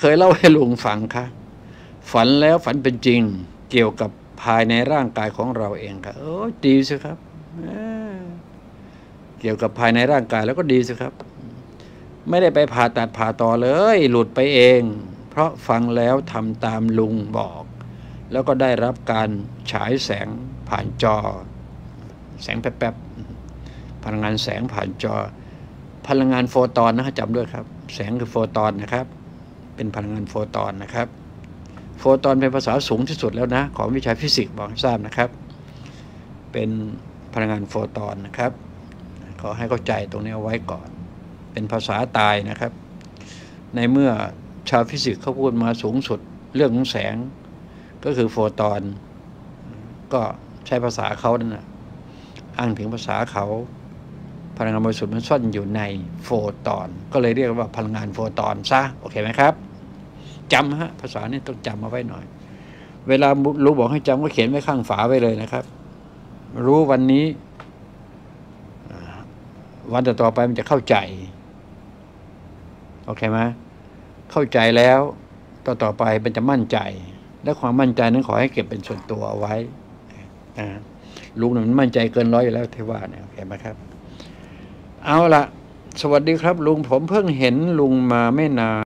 เคยเล่าให้ลุงฟังค่ะฝันแล้วฝันเป็นจริงเกี่ยวกับภายในร่างกายของเราเองค่ะดีสิครับเกี่ยวกับภายในร่างกายแล้วก็ดีสิครับไม่ได้ไปผ่าตัดผ่าต่อเลยหลุดไปเองเพราะฟังแล้วทำตามลุงบอกแล้วก็ได้รับการฉายแสงผ่านจอแสงแป๊บๆพลังงานแสงผ่านจอพลังงานโฟตอนนะจำด้วยครับแสงคือโฟตอนนะครับเป็นพลังงานโฟตอนนะครับโฟตอนเป็นภาษาสูงที่สุดแล้วนะของวิชาฟิสิกส์บอกให้ทราบนะครับเป็นพลังงานโฟตอนนะครับขอให้เข้าใจตรงนี้เอาไว้ก่อนเป็นภาษาตายนะครับในเมื่อชาวฟิสิกส์เขาพูดมาสูงสุดเรื่องของแสงก็คือโฟตอนก็ใช้ภาษาเขานั่นนะอ้างถึงภาษาเขาพลังงานบริสุทธิ์มันซ่อนอยู่ในโฟตอนก็เลยเรียกว่าพลังงานโฟตอนซะโอเคไหมครับจำฮะภาษานี้ต้องจำมาไว้หน่อยเวลารู้บอกให้จำก็เขียนไว้ข้างฝาไว้เลยนะครับรู้วันนี้วันต่อไปมันจะเข้าใจโอเคไหมเข้าใจแล้วต่อไปมันจะมั่นใจและความมั่นใจนั้นขอให้เก็บเป็นส่วนตัวเอาไว้ลุงมันมั่นใจเกินร้อยอยู่แล้วที่ว่าเนี่ยโอเคไหมครับเอาละสวัสดีครับลุงผมเพิ่งเห็นลุงมาไม่นาน